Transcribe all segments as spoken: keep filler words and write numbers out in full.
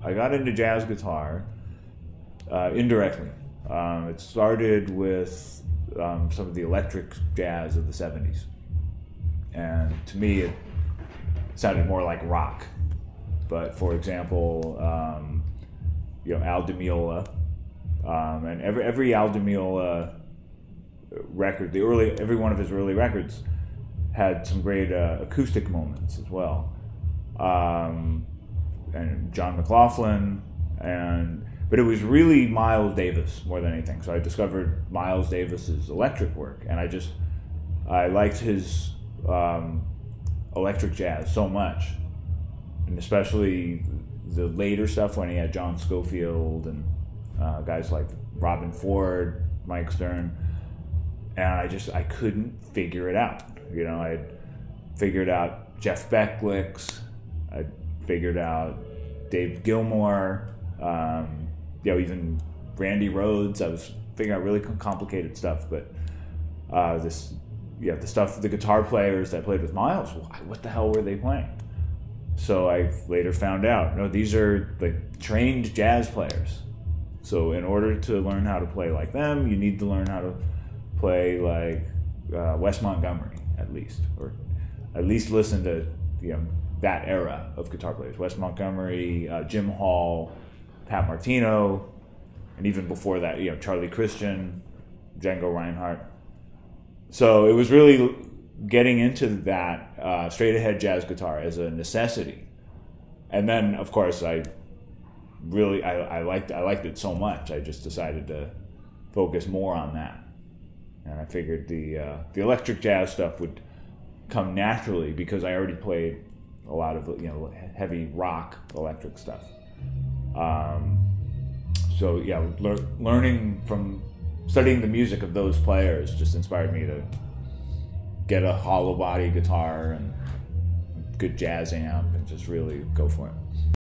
I got into jazz guitar uh, indirectly. Um, it started with um, some of the electric jazz of the seventies. And to me, it sounded more like rock. But for example, um, you know, Al Di Meola, um, and every every Al Di Meola record, the early every one of his early records had some great uh, acoustic moments as well. Um, and John McLaughlin, and but it was really Miles Davis more than anything. So I discovered Miles Davis's electric work, and I just I liked his um, electric jazz so much, and especially the later stuff when he had John Scofield and uh, guys like Robin Ford, Mike Stern, and I just I couldn't figure it out. You know, I'd figured out Jeff Beck licks, I'd figured out Dave Gilmour, um, you know, even Randy Rhoads. I was figuring out really complicated stuff, but uh, this, yeah, the stuff, the guitar players that played with Miles, what the hell were they playing? So I later found out, no, these are like trained jazz players. So in order to learn how to play like them, you need to learn how to play like uh, Wes Montgomery, at least, or at least listen to, you know, that era of guitar players. Wes Montgomery, uh, Jim Hall, Pat Martino, and even before that, you know, Charlie Christian, Django Reinhardt. So it was really getting into that uh, straight ahead jazz guitar as a necessity. And then, of course, I really, I, I liked I liked it so much, I just decided to focus more on that. And I figured the uh, the electric jazz stuff would come naturally because I already played a lot of, you know, heavy rock electric stuff. Um, so yeah, lear learning from studying the music of those players just inspired me to get a hollow body guitar and good jazz amp and just really go for it.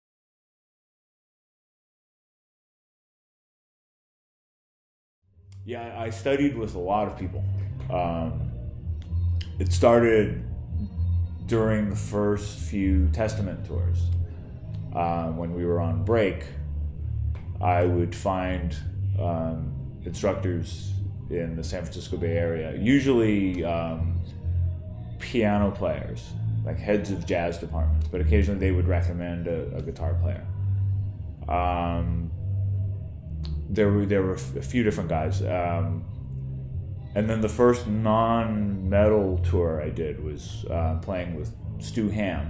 Yeah, I studied with a lot of people. Um, it started during the first few Testament tours. Uh, when we were on break, I would find um, instructors in the San Francisco Bay Area, usually um, piano players, like heads of jazz departments, but occasionally they would recommend a, a guitar player. Um, there were there were a few different guys, um, and then the first non-metal tour I did was uh, playing with Stu Hamm.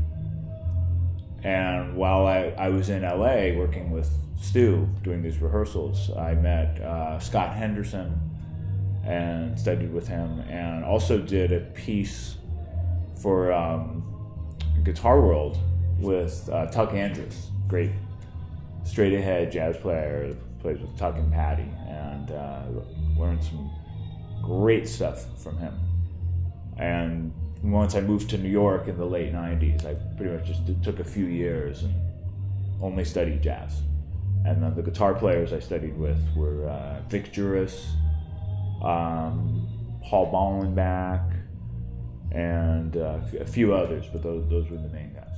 And while I, I was in L A working with Stu doing these rehearsals, I met uh, Scott Henderson and studied with him, and also did a piece for um, Guitar World with uh, Tuck Andrews, great straight ahead jazz player, plays with Tuck and Patty, and uh, learned some great stuff from him. And once I moved to New York in the late nineties, I pretty much just took a few years and only studied jazz. And then the guitar players I studied with were uh, Vic Juris, um, Paul Ballenbach, and uh, a few others, but those, those were the main guys.